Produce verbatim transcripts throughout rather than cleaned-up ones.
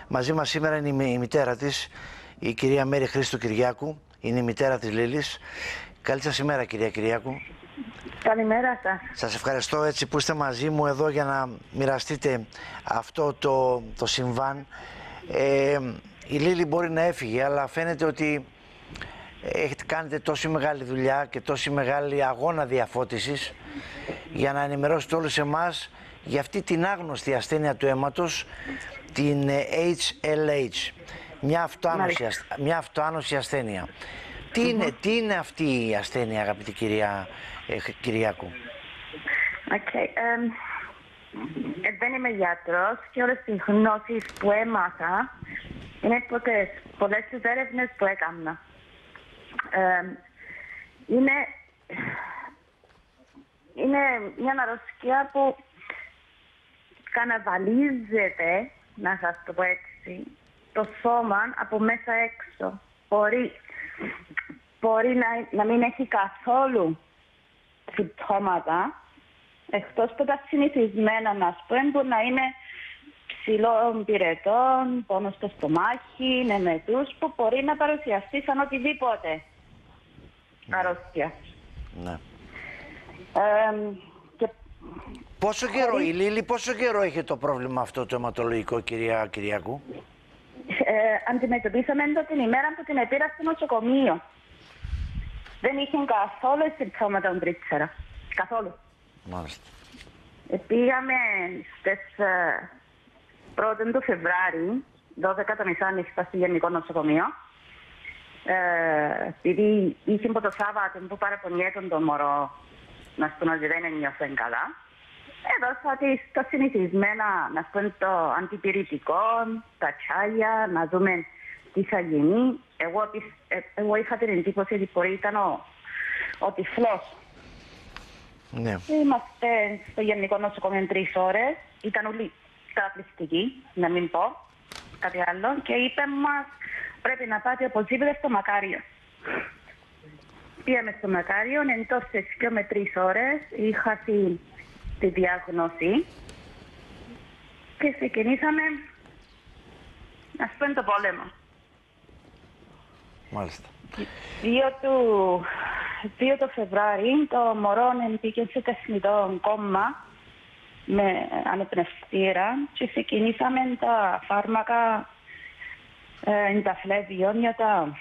Μαζί μας σήμερα είναι η μητέρα της, η κυρία Μέρη Χρήστου Κυριάκου. Είναι η μητέρα της Λίλης. Καλή σας ημέρα, κυρία Κυριάκου. Καλημέρα σας. Σας ευχαριστώ έτσι που είστε μαζί μου εδώ για να μοιραστείτε αυτό το, το συμβάν. Ε, η Λίλη μπορεί να έφυγε, αλλά φαίνεται ότι έχετε, κάνετε τόση μεγάλη δουλειά και τόση μεγάλη αγώνα διαφώτισης για να ενημερώσετε όλους εμάς για αυτή την άγνωστη ασθένεια του αίματος, την έιτς ελ έιτς, μια αυτοάνωση, μια αυτοάνωση ασθένεια. Τι, mm-hmm. είναι, τι είναι αυτή η ασθένεια, αγαπητή κυρία ε, Κυριάκου? Okay. Um, ε, δεν είμαι γιατρός και όλες τις γνώσεις που έμαθα είναι πολλές, πολλές τις έρευνες που έκανα. Ε, είναι, είναι μια αρρώστια που καναβαλίζεται, να σας το πω έτσι, το σώμα από μέσα έξω. Μπορεί, μπορεί να, να μην έχει καθόλου συμπτώματα, εκτός από τα συνηθισμένα, να πούμε, που να είναι ψηλών πυρετών, πόνο στο στομάχι, νεμετούς, που μπορεί να παρουσιαστεί σαν οτιδήποτε ναι. αρρώστια. Ναι. Ε, και... Πόσο καιρό, η Λίλη, πόσο καιρό έχει το πρόβλημα αυτό το αιματολογικό, κυρία Κυριάκου? Ε, αντιμετωπίσαμε το την ημέρα που την επήρα στο νοσοκομείο. Δεν είχε καθόλου συμπτώματα ο Μπρίτσερα. Καθόλου. Μάλιστα. Ε, πήγαμε στις ε, πρώτη του Φεβράρι, δώδεκα το μεσάνυχτα στο Γενικό Νοσοκομείο. Ε, επειδή είχε από το Σάββατο που παραπονιέται το μωρό να πούμε ότι δεν ένιωσε καλά. Έδωσα τις τα συνηθισμένα, να πούμε το αντιπυρητικό, τα τσάγια, να δούμε τι θα γίνει. Εγώ, ε, εγώ είχα την εντύπωση ότι μπορεί ήταν ο, ο τυφλός. Ναι. Είμαστε στο Γενικό Νοσοκομείο τρεις ώρες. Ήταν όλοι καταπληκτικοί, να μην πω κάτι άλλο. Και είπε μας πρέπει να πάτε οπωσδήποτε στο Μακάριο. Πήγαμε στο Μακάριο, εντός σε δύο με τρεις ώρες είχα τη, τη διάγνωση και ξεκινήσαμε να πούμε το πόλεμο. Μάλιστα. δύο το Φεβράρι το μωρό μπήκε σε τεχνητό κόμμα με αναπνευστήρα και ξεκινήσαμε τα φάρμακα ε, ενταφλέβιον για τα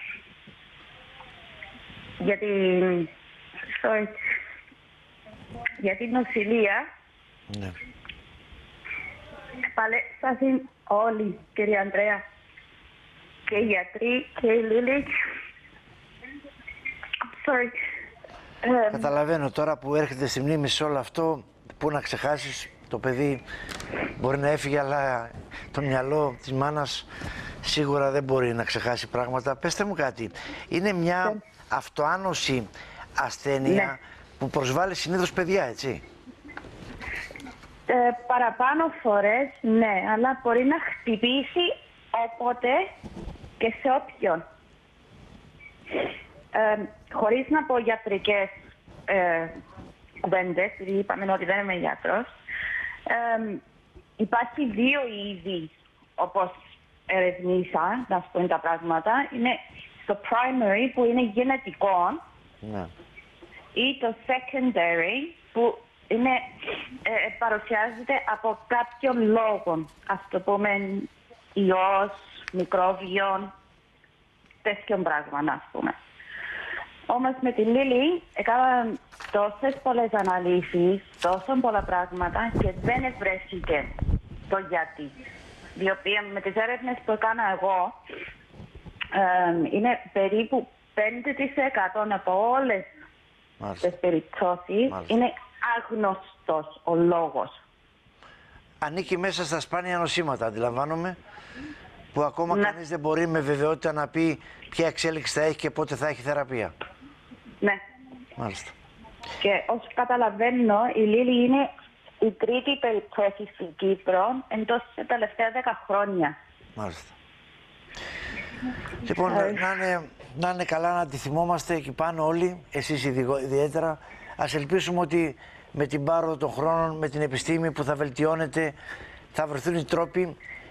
για την sorry, για την νοσηλεία. Ναι. Παλέψασαν όλοι, κυρία Ανδρέα, και οι γιατροί και η Λίλη. Sorry. Καταλαβαίνω τώρα που έρχεται στη μνήμη σε όλο αυτό, που να ξεχάσεις το παιδί μπορεί να έφυγε, αλλά το μυαλό της μάνας σίγουρα δεν μπορεί να ξεχάσει πράγματα. Πέστε μου κάτι, είναι μια αυτοάνωση ασθένεια ναι. που προσβάλλει συνήθως παιδιά, έτσι? Ε, παραπάνω φορές, ναι, αλλά μπορεί να χτυπήσει όποτε και σε όποιον. Ε, χωρίς να πω γιατρικές ε, κουβέντες, επειδή είπαμε ότι δεν είμαι γιατρός, ε, υπάρχει δύο είδη, όπως ερευνήσα, να σου πω τα πράγματα. Είναι το primary που είναι γενετικό ναι. ή το secondary που είναι, ε, παρουσιάζεται από κάποιον λόγο. Ας το πούμε ιός, μικρόβιον, τέτοιον πράγμα, ας πούμε. Όμως με τη Λίλη έκαναν τόσες πολλές αναλύσεις, τόσο πολλά πράγματα και δεν ευρέθηκε το γιατί. Διότι με τις έρευνες που έκανα εγώ, ε, είναι περίπου πέντε τοις εκατό από όλες Μάλιστα. τις περιπτώσεις Μάλιστα. είναι άγνωστος ο λόγος. Ανήκει μέσα στα σπάνια νοσήματα, αντιλαμβάνομαι, που ακόμα ναι. κανείς δεν μπορεί με βεβαιότητα να πει ποια εξέλιξη θα έχει και πότε θα έχει θεραπεία. Ναι. Μάλιστα. Και όσο καταλαβαίνω, η Λίλη είναι η τρίτη περίπτωση στην Κύπρο εντός τα τελευταία δέκα χρόνια. Μάλιστα. Λοιπόν, να είναι, να είναι καλά να τη θυμόμαστε εκεί πάνω όλοι, εσείς ιδιαίτερα. Ας ελπίσουμε ότι με την πάροδο των χρόνων, με την επιστήμη που θα βελτιώνεται, θα βρεθούν οι τρόποι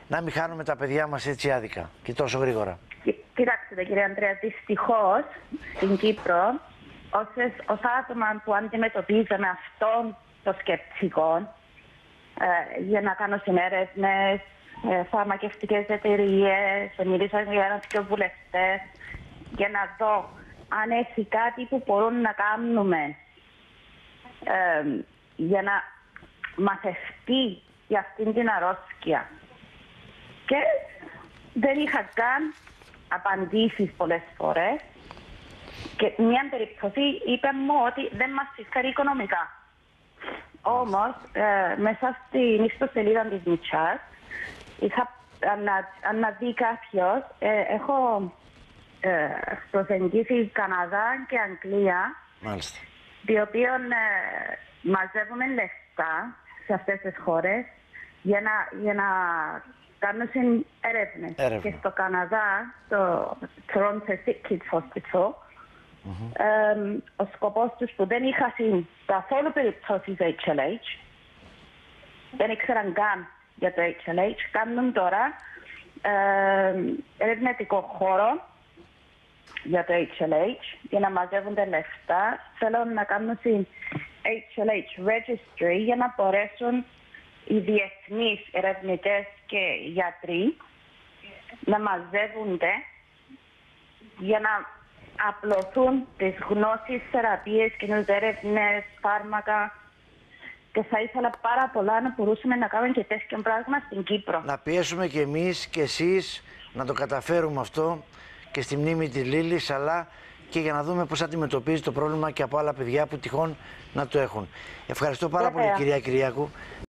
να μην χάνουμε τα παιδιά μας έτσι άδικα και τόσο γρήγορα. Κοιτάξτε κύριε Ανδρέα, δυστυχώς στην Κύπρο όσες, όσα άτομα που αντιμετωπίζουν αυτόν το σκεπτικό ε, για να κάνουν έρευνες, ε, φαρμακευτικές εταιρείες, μίλησα για ένα και βουλευτές, για να δω αν έχει κάτι που μπορούν να κάνουμε ε, για να μαθευτεί για αυτήν την αρρώστια. Και δεν είχα καν απαντήσεις πολλές φορές. Και μια περίπτωση είπε μου ότι δεν μας συμφέρει οικονομικά. Όμως, ε, μέσα στην ιστοσελίδα της Μητσάς, είχα αναδεί κάποιος, ε, έχω ε, προσεγγίσει Καναδά και Αγγλία, Μάλιστα. οι οποίων ε, μαζεύουμε λεφτά σε αυτές τις χώρες για να, για να κάνουν έρευνες. Έρευνα. Και στο Καναδά, στο Toronto Kids Hospital, Mm-hmm. Ε, ο σκοπός τους που δεν είχα καθόλου περιπτώσεις έιτς ελ έιτς, δεν ήξεραν καν για το έιτς ελ έιτς, κάνουν τώρα ε, ερευνητικό χώρο για το έιτς ελ έιτς για να μαζεύονται λεφτά. Θέλουν να κάνουν την έιτς ελ έιτς registry για να μπορέσουν οι διεθνείς ερευνητές και γιατροί να μαζεύονται για να απλωθούν τις γνώσεις, θεραπείες, κοινούς έρευνες, φάρμακα. Και θα ήθελα πάρα πολλά να μπορούσαμε να κάνουμε και τέτοιο πράγμα στην Κύπρο. Να πιέσουμε και εμείς και εσείς να το καταφέρουμε αυτό και στη μνήμη της Λίλης, αλλά και για να δούμε πώς αντιμετωπίζει το πρόβλημα και από άλλα παιδιά που τυχόν να το έχουν. Ευχαριστώ πάρα Βέβαια. πολύ κυρία Κυριάκου.